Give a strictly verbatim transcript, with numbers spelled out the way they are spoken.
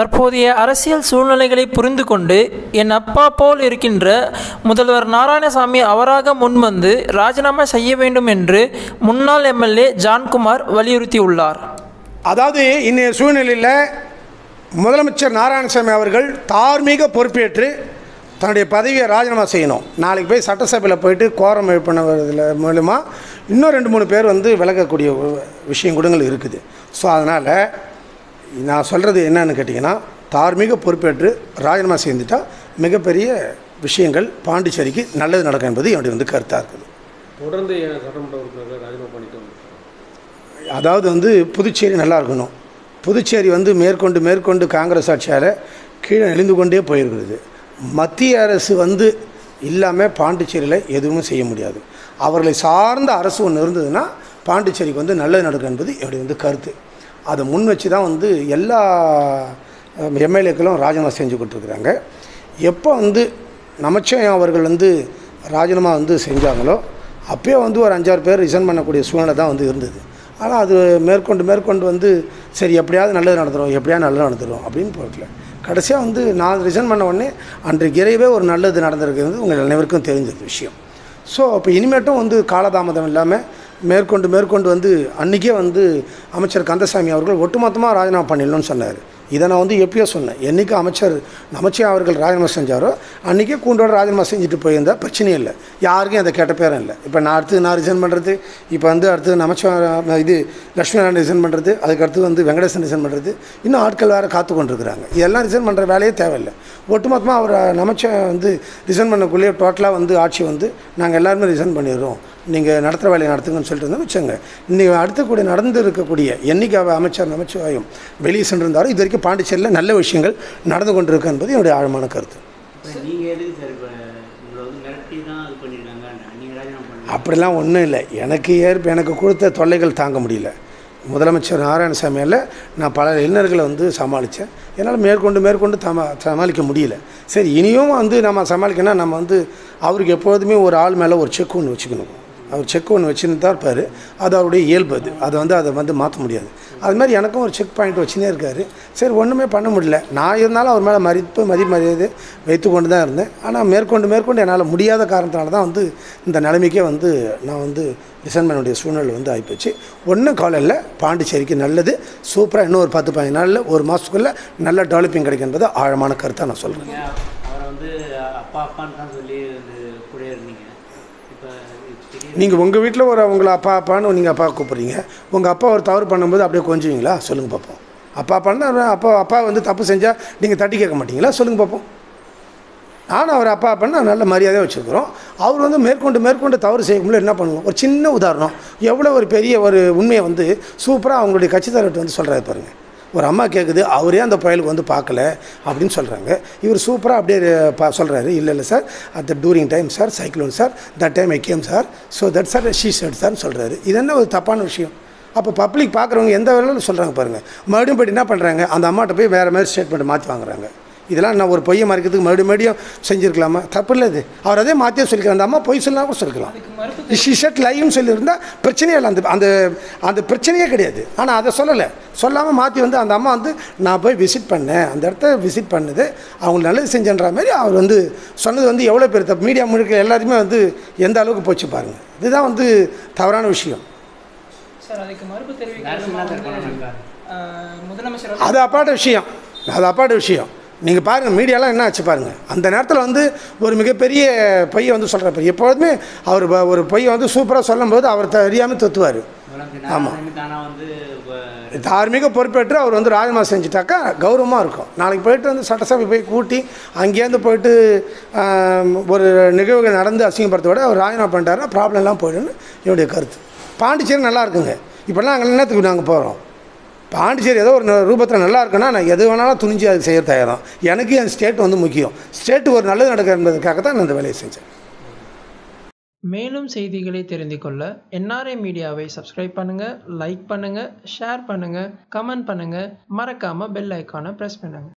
தற்போதைய அரசியல் சூழ்நிலைகளை புரிந்து கொண்டு என் அப்பா போல் இருக்கின்ற முதல்வர் நாராயணசாமி அவராக முன்வந்து ராஜினாமா செய்ய வேண்டும் என்று முன்னாள் எம்எல்ஏ ஜான்குமார் வலியுறுத்தியுள்ளார். அதாவது இன்றைய சூழ்நிலையில் முதலமைச்சர் நாராயணசாமி அவர்கள் தார்மீக பொறுப்பேற்று தன்னுடைய பதவியை ராஜினாமா செய்யணும். நாளைக்கு போய் சட்டசபையில் போயிட்டு கோரம் எழுப்பினதில் மூலமா இன்னும் ரெண்டு மூணு பேர் வந்து விலகக்கூடிய விஷயம் கூடங்கள் இருக்குது. ஸோ அதனால் நான் சொல்கிறது என்னன்னு கேட்டிங்கன்னா, தார்மீக பொறுப்பேற்று ராஜினாமா செய்துட்டால் மிகப்பெரிய விஷயங்கள் பாண்டிச்சேரிக்கு நல்லது நடக்கும் என்பது என்னுடைய வந்து கருத்தாக இருக்குது. தொடர்ந்து சட்டமன்ற உறுப்பினர்கள் ராஜினாமா பண்ணிட்டோம். அதாவது வந்து புதுச்சேரி நல்லா இருக்கணும். புதுச்சேரி வந்து மேற்கொண்டு மேற்கொண்டு காங்கிரஸ் ஆட்சியால் கீழே எழுந்து கொண்டே போயிருக்கிறது. மத்திய அரசு வந்து இல்லாமல் பாண்டிச்சேரியில் எதுவுமே செய்ய முடியாது. அவர்களை சார்ந்த அரசு ஒன்று இருந்ததுன்னா பாண்டிச்சேரிக்கு வந்து நல்லது நடக்கும் என்பது என்னுடைய வந்து கருத்து. அதை முன் வச்சு தான் வந்து எல்லா எம்எல்ஏக்களும் ராஜினாமா செஞ்சு கொடுத்துருக்குறாங்க. எப்போ வந்து நமச்சிவாயம் அவர்கள் வந்து ராஜினாமா வந்து செஞ்சாங்களோ அப்போயே வந்து ஒரு அஞ்சாறு பேர் ரிசைன் பண்ணக்கூடிய சூழ்நிலை தான் வந்து இருந்தது. ஆனால் அது மேற்கொண்டு மேற்கொண்டு வந்து சரி எப்படியாவது நல்லது நடந்துடும் எப்படியாவது நல்லது நடந்துடும் அப்படின்னு போகல. கடைசியாக வந்து நான் ரிசைன் பண்ண உடனே அன்றைக்கு இரவே ஒரு நல்லது நடந்திருக்கிறது உங்கள் அனைவருக்கும் தெரிஞ்ச விஷயம். ஸோ அப்போ இனிமேட்டும் வந்து காலதாமதம் இல்லாமல் மேற்கொண்டு மேற்கொண்டு வந்து அன்றைக்கே வந்து அமைச்சர் கந்தசாமி அவர்கள் ஒட்டுமொத்தமாக ராஜினாமா பண்ணிடணும்னு சொன்னார். இதை நான் வந்து எப்பயோ சொன்னேன். என்றைக்கு அமைச்சர் நமச்சிவாயம் அவர்கள் ராஜினாமா செஞ்சாரோ அன்றைக்கே கூண்டோட ராஜினாமா செஞ்சுட்டு போயிருந்தால் பிரச்சனையும் இல்லை, யாருக்கும் அதை கேட்ட பேரும் இல்லை. இப்போ நான் அடுத்து நான் ரிசைன் பண்ணுறது, இப்போ வந்து அடுத்து நமச்சிவாயம் இது லட்சுமி நாராயணன் ரிசைன் பண்ணுறது, அதுக்கு அடுத்து வந்து வெங்கடேசன் ரிசைன் பண்ணுறது, இன்னும் ஆட்கள் வேறு காத்து கொண்டிருக்கிறாங்க. இதெல்லாம் ரிசைன் பண்ணுற வேலையே தேவையில்லை. ஒட்டுமொத்தமாக அவர் நமச்சிவாயம் வந்து ரிசைன் பண்ணக்குள்ளேயே டோட்டலாக வந்து ஆட்சி வந்து நாங்கள் எல்லாருமே ரிசைன் பண்ணிடுறோம், நீங்கள் நடத்துகிற வேலையை நடத்துங்கன்னு சொல்லிட்டு இருந்தால் வச்சுங்க. இன்றைக்கி அடுத்தக்கூடிய நடந்து இருக்கக்கூடிய என்றைக்கு அமைச்சர் நமச்சிவாயம் வெளியே சென்றிருந்தாரோ இது வரைக்கும் பாண்டிச்சேரியில் நல்ல விஷயங்கள் நடந்து கொண்டிருக்கு என்பது என்னுடைய ஆழமான கருத்து. அப்படிலாம் ஒன்றும் இல்லை. எனக்கு ஏற்ப எனக்கு கொடுத்த தொல்லைகள் தாங்க முடியல. முதலமைச்சர் நாராயணசாமியால் நான் பல இளைஞர்களை வந்து சமாளித்தேன். என்னால் மேற்கொண்டு மேற்கொண்டு தமா சமாளிக்க முடியல. சரி இனியும் வந்து நம்ம சமாளிக்கணும்னா நம்ம வந்து அவருக்கு எப்போதுமே ஒரு ஆள் மேலே ஒரு செக் ஒன்று வச்சுக்கணும். அவர் செக் ஒன்று வச்சுன்னு தான் இருப்பார். அது அவருடைய இயல்பு. அது அதை வந்து அதை வந்து மாற்ற முடியாது. அது மாதிரி எனக்கும் ஒரு செக் பாயிண்ட் வச்சுனே இருக்கார். சரி ஒன்றுமே பண்ண முடியல. நான் இருந்தாலும் அவர் மேலே மதிப்பு மதி மரியாதை வைத்து கொண்டு தான் இருந்தேன். ஆனால் மேற்கொண்டு மேற்கொண்டு என்னால் முடியாத காரணத்தினால தான் வந்து இந்த நிலைமைக்கே வந்து நான் வந்து ரிசைன் பண்ண வேண்டிய சூழ்நிலை வந்து ஆகிப்போச்சு. ஒன்றும் கவலை இல்லை, பாண்டிச்சேரிக்கு நல்லது சூப்பராக இன்னும் ஒரு பத்து பதினஞ்சு நாளில் ஒரு மாதத்துக்குள்ளே நல்ல டெவலப்பிங் கிடைக்கும் என்பது ஆழமான கருத்தாக நான் சொல்கிறேன். அவரை வந்து அப்பா அப்பான்னு தான் சொல்லி கூட இருந்தீங்க. நீங்கள் உங்கள் வீட்டில் ஒரு உங்களை அப்பா அப்பான்னு நீங்கள் அப்பா கூப்பிட்றீங்க. உங்கள் அப்பா ஒரு தவறு பண்ணும்போது அப்படியே கொஞ்சுவீங்களா? சொல்லுங்கள் பார்ப்போம். அப்பா அப்பான்னா அப்பா அப்பா வந்து தப்பு செஞ்சால் நீங்கள் தட்டி கேட்க மாட்டீங்களா? சொல்லுங்கள் பார்ப்போம். நானும் அவர் அப்பா அப்பான்னு நல்ல மரியாதையாக வச்சுருக்கிறோம். அவர் வந்து மேற்கொண்டு மேற்கொண்டு தவறு செய்யும்போது என்ன பண்ணுவோம்? ஒரு சின்ன உதாரணம், எவ்வளோ ஒரு பெரிய ஒரு உண்மையை வந்து சூப்பராக அவங்களுடைய கட்சித்தலைவர்கிட்ட வந்து சொல்கிறாரு பாருங்கள். ஒரு அம்மா கேட்குது, அவரே அந்த பயலுக்கு வந்து பார்க்கல அப்படின்னு சொல்கிறாங்க. இவர் சூப்பராக அப்படியே பா சொல்கிறாரு, இல்லை இல்லை sir at the during time sir cyclone sir that time I came sir so that sir she said சார்னு சொல்கிறாரு. இது என்ன ஒரு தப்பான விஷயம்? அப்போ பப்ளிக் பார்க்குறவங்க எந்த வேலையில் சொல்கிறாங்க பாருங்கள். மறுபடியும் போய்ட்டு என்ன பண்ணுறாங்க, அந்த அம்மாட்ட போய் வேறு மாதிரி ஸ்டேட்மெண்ட் மாற்றி வாங்குறாங்க. இதெல்லாம் நான் ஒரு பொய்யை மறைக்கிறதுக்கு மறுபடியும் மறுபடியும் செஞ்சுருக்கலாமா? தப்பு இல்லை. இது அவர் அதே மாற்றியே சொல்லிக்கலாம். அந்த அம்மா பொய் சொல்லலாம் கூட சொல்லிக்கலாம். ஷிஷட் லைவ்னு சொல்லியிருந்தால் பிரச்சனையே இல்லை. அந்த அந்த அந்த பிரச்சனையே கிடையாது. ஆனால் அதை சொல்லலை. சொல்லாமல் மாற்றி வந்து அந்த அம்மா வந்து நான் போய் விசிட் பண்ணேன், அந்த இடத்த விசிட் பண்ணுது, அவங்களுக்கு நல்லது செஞ்சன்ற மாதிரி அவர் வந்து சொன்னது வந்து எவ்வளோ பேர் தப்பு. மீடியா முழுக்க எல்லாருமே வந்து எந்த அளவுக்கு போச்சு பாருங்கள். இதுதான் வந்து தவறான விஷயம். அது அப்பாட்ட விஷயம். அது அப்பாட்ட விஷயம். நீங்கள் பாருங்கள் மீடியாலாம் என்ன ஆச்சு பாருங்கள். அந்த நேரத்தில் வந்து ஒரு மிகப்பெரிய பொய்யை வந்து சொல்கிறார். எப்போதுமே அவர் ஒரு பொய்யை வந்து சூப்பராக சொல்லும்போது அவர் தெரியாமல் தொத்துவார். ஆமாம், தார்மீக பொறுப்பேற்று அவர் வந்து ராஜினாமா செஞ்சுட்டாக்கா கௌரவமாக இருக்கும். நாளைக்கு போயிட்டு வந்து சட்டசபை போய் கூட்டி அங்கேருந்து போயிட்டு ஒரு நிகழ்வுகள் நடந்து அசிங்கப்படுத்த விட அவர் ராஜினாமா பண்ணிட்டாருன்னா ப்ராப்ளம் எல்லாம் போயிடுன்னு என்னுடைய கருத்து. பாண்டிச்சேரி நல்லா இருக்குங்க. இப்போல்லாம் அங்கே என்னத்துக்கு நாங்கள் போகிறோம்? பாண்டிச்சேரி ஏதோ ஒரு ரூபத்தில் நல்லா இருக்குன்னா நான் எது வேணாலும் துணிஞ்சு அது செய்ய தயாராக. எனக்கு என் ஸ்டேட் வந்து முக்கியம். ஸ்டேட்டு ஒரு நல்லது நடக்க என்பதற்காக தான் நான் இந்த வேலையை செஞ்சேன். மேலும் செய்திகளை தெரிந்து கொள்ள என்ஆர்ஐ மீடியாவை சப்ஸ்கிரைப் பண்ணுங்கள், லைக் பண்ணுங்கள், ஷேர் பண்ணுங்கள், கமெண்ட் பண்ணுங்கள், மறக்காமல் பெல் ஐக்கானை ப்ரெஸ் பண்ணுங்கள்.